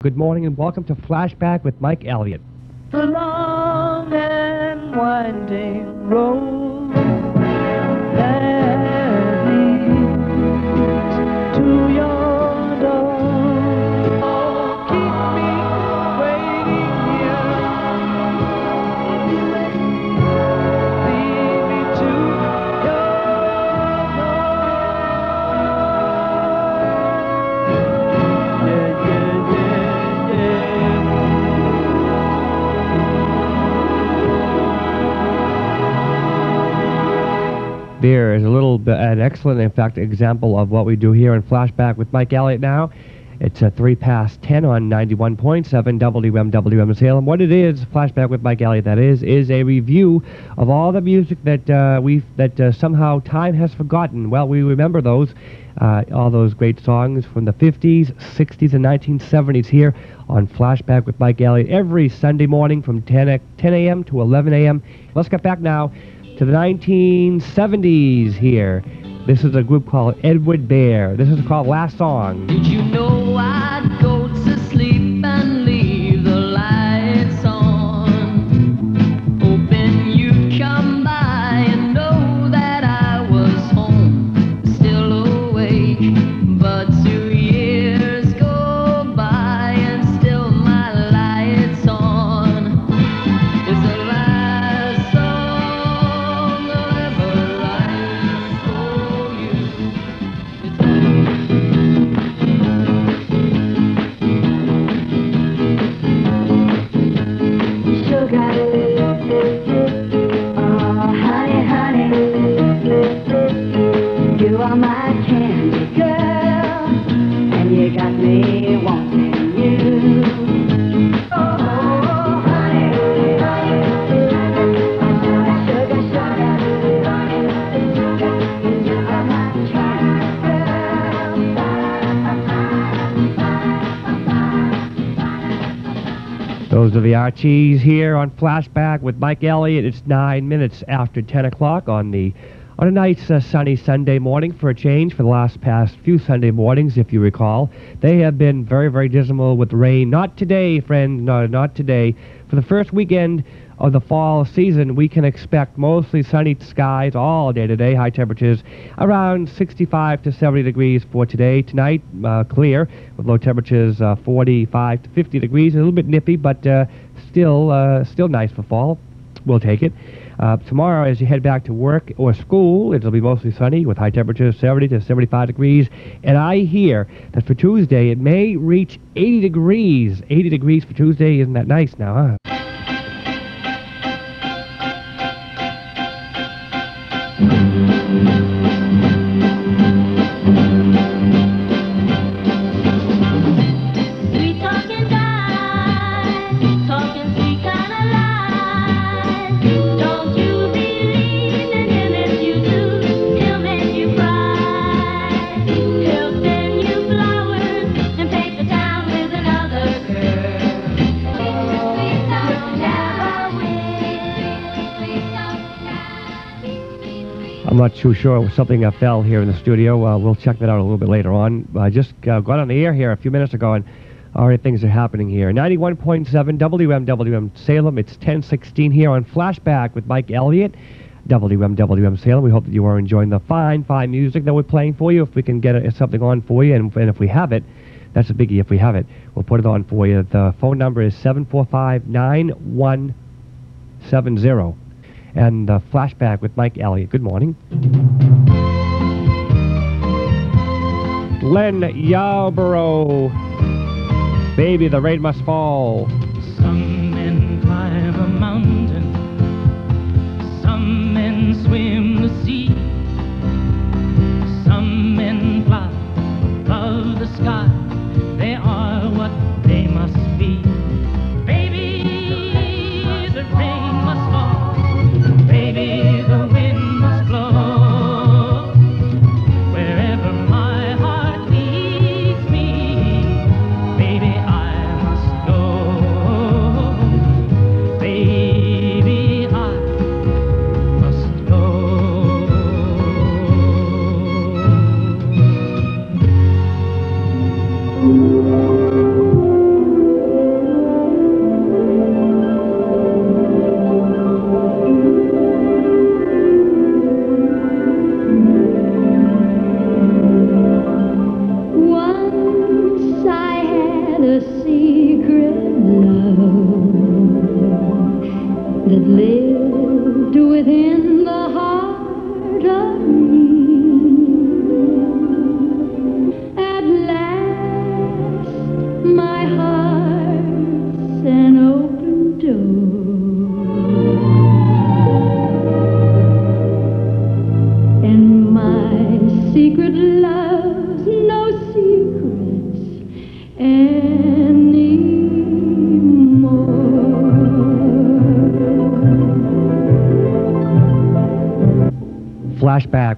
Good morning and welcome to Flashback with Mike Elliott. The long and winding road that leads to your door. Oh, keep me waiting here. Lead me to your There is an excellent, in fact, example of what we do here in Flashback with Mike Elliott now. It's 3 past 10 on 91.7 WMWM Salem. What it is, Flashback with Mike Elliott, that is a review of all the music that somehow time has forgotten. Well, we remember those, all those great songs from the 50s, 60s, and 1970s here on Flashback with Mike Elliott every Sunday morning from 10 a.m. to 11 a.m. Let's get back now to the 1970s here. This is a group called Edward Bear. This is called Last Song. Did you know I'd go to sleep and leave the lights on, hoping you'd come by and know that I was home, still awake. But 2 years go by and still my light's on. It's the last song I'll ever write for you. Sugar, oh honey, honey, you are my candy girl, and you got me wanting you. Oh, honey, honey, sugar, sugar, you are my candy girl. Those are the Archies here on Flashback with Mike Elliott. It's 9 minutes after 10 o'clock on a nice sunny Sunday morning for a change. For the past few Sunday mornings, if you recall, they have been very, very dismal with rain. Not today, friend, no, not today. For the first weekend of the fall season, we can expect mostly sunny skies all day today. High temperatures around 65 to 70 degrees for today. Tonight, clear with low temperatures 45 to 50 degrees. A little bit nippy, but still nice for fall. We'll take it. Tomorrow, as you head back to work or school, it'll be mostly sunny with high temperatures 70 to 75 degrees. And I hear that for Tuesday, it may reach 80 degrees. 80 degrees for Tuesday. Isn't that nice now, huh? Sweet talking guy, talking sweet kind of lies. Don't you believe in him? If you do, he'll make you cry. He'll send you flowers and paper towels with another girl. Sweet talking never wins. Sweet talking guy. I'm not too sure. Something fell here in the studio. We'll check that out a little bit later on. I just got on the air here a few minutes ago, and already things are happening here. 91.7 WMWM Salem. It's 10:16 here on Flashback with Mike Elliott. WMWM Salem. We hope that you are enjoying the fine music that we're playing for you. If we can get something on for you, and if we have it, that's a biggie. If we have it, we'll put it on for you. The phone number is 745-9170. And Flashback with Mike Elliott. Good morning. Len Yarborough. Baby, the rain must fall. Some men climb a mountain, some men swim the sea, some men fly above the sky. They are what they must be. Baby, the rain must fall. Baby, the wind must blow. Wherever my heart leads me, baby, I must go. Baby, I must go.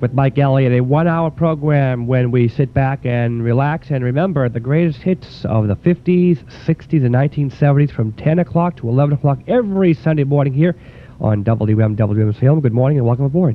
Flashback with Mike Elliott, a 1-hour program when we sit back and relax and remember the greatest hits of the 50s, 60s, and 1970s from 10 o'clock to 11 o'clock every Sunday morning here on WMWM Salem. Good morning and welcome aboard.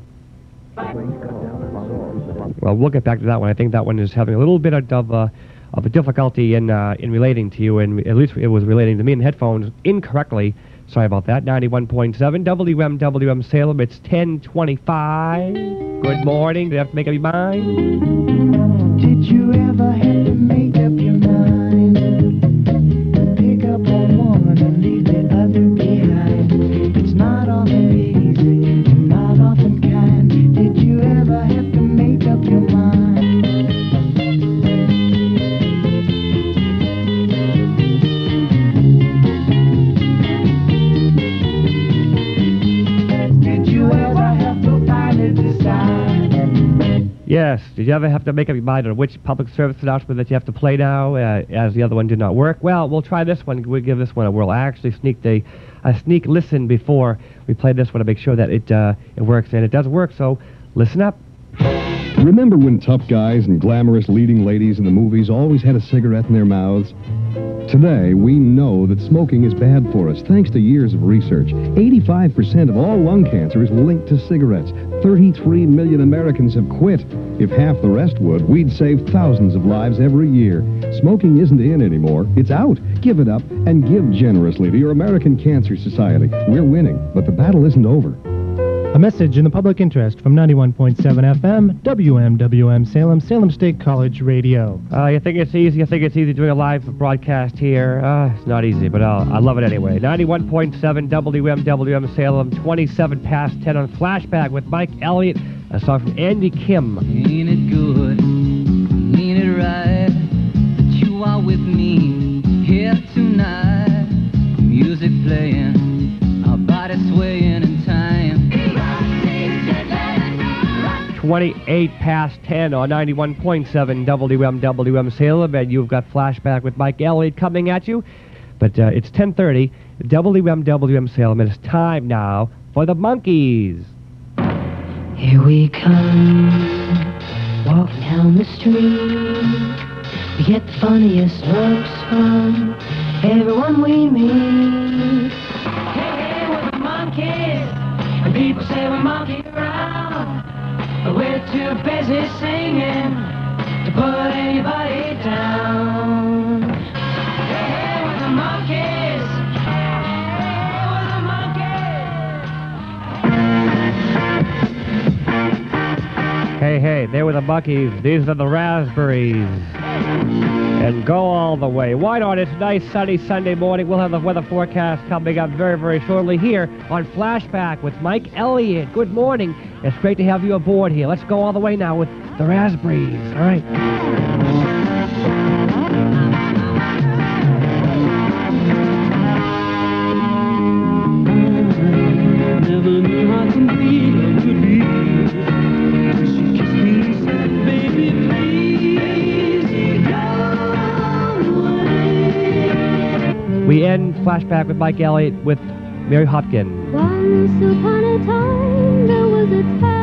Well, we'll get back to that one. I think that one is having a little bit of a difficulty in relating to you, and at least it was relating to me in headphones incorrectly. Sorry about that. 91.7 WMWM Salem. It's 10:25. Good morning. Did you have to make up your mind? Did you ever have to make up your mind? Pick up on one and leave the other behind. It's not often easy, not often kind. Did you ever have to make up your mind? Yes. Did you ever have to make up your mind on which public service announcement that you have to play now, as the other one did not work? Well, we'll try this one. We'll give this one a whirl. I actually sneaked a sneak listen before we played this one to make sure that it works, and it does work, so listen up. Remember when tough guys and glamorous leading ladies in the movies always had a cigarette in their mouths? Today, we know that smoking is bad for us, thanks to years of research. 85% of all lung cancer is linked to cigarettes. 33 million Americans have quit. If half the rest would, we'd save thousands of lives every year. Smoking isn't in anymore. It's out. Give it up and give generously to your American Cancer Society. We're winning, but the battle isn't over. A message in the public interest from 91.7 FM, WMWM Salem, Salem State College Radio. You think it's easy? I think it's easy doing a live broadcast here. It's not easy, but I love it anyway. 91.7 WMWM Salem, 27 past 10 on Flashback with Mike Elliott, a song from Andy Kim. Ain't it good? Ain't it right that you are with me here tonight? Music playing, our bodies swaying in time. 28 past 10 on 91.7 WMWM Salem, and you've got Flashback with Mike Elliott coming at you. But it's 10:30, WMWM Salem, and it's time now for the Monkees. Here we come, walking down the street. We get the funniest looks from everyone we meet. Hey, we're the monkeys, and people say we monkey around. But we're too busy singing to put anybody down. Hey, we're the monkeys. Hey, we're the monkeys. Hey, they were the Monkees. These are the Raspberries. And go all the way. Why not? It's a nice sunny Sunday morning. We'll have the weather forecast coming up very, very shortly here on Flashback with Mike Elliott. Good morning. It's great to have you aboard here. Let's go all the way now with the Raspberries. All right. Never knew how to be or to be. She kissed me and said, baby, please go away. We end Flashback with Mike Elliott with Mary Hopkins. Once upon a time, there was a time